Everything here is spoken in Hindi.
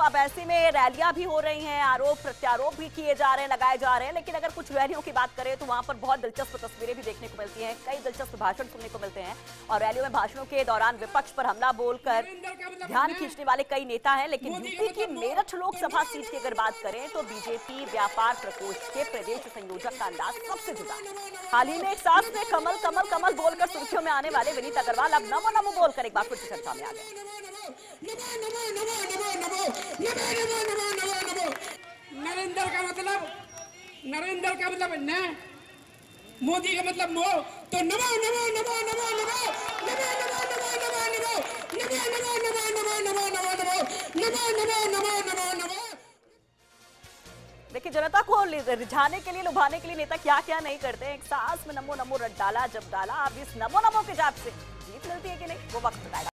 अब ऐसे में रैलियां भी हो रही हैं, आरोप प्रत्यारोप भी किए जा रहे हैं, लगाए जा रहे हैं, लेकिन अगर कुछ रैलियों की बात करें तो वहां पर बहुत दिलचस्प तस्वीरें भी देखने को मिलती हैं, कई दिलचस्प भाषण सुनने को मिलते हैं। और रैलियों में भाषणों के दौरान विपक्ष पर हमला बोलकर ध्यान खींचने वाले कई नेता हैं। लेकिन यूपी की मेरठ लोकसभा सीट की अगर बात करें तो बीजेपी व्यापार प्रकोष्ठ के प्रदेश संयोजक का अंदाज सबसे जुदा। हाल ही में एक सांस में कमल कमल कमल बोलकर सुर्खियों में आने वाले विनीत अग्रवाल अब नमो नमो बोलकर एक बार फिर से चर्चा में आ गए। नरेंद्र का मतलब न, मोदी का मतलब मो, तो नमो नमो नमो नमो नमो नमो नमो नमो नमो नमो नमो नमो नमो नमो। देखिए, जनता को रिझाने के लिए, लुभाने के लिए नेता क्या क्या नहीं करते हैं। एक सांस में नमो नमो रट डाला, जब डाला अब इस नमो नमो के जाप से जीत मिलती है कि नहीं वो वक्त बताएगा।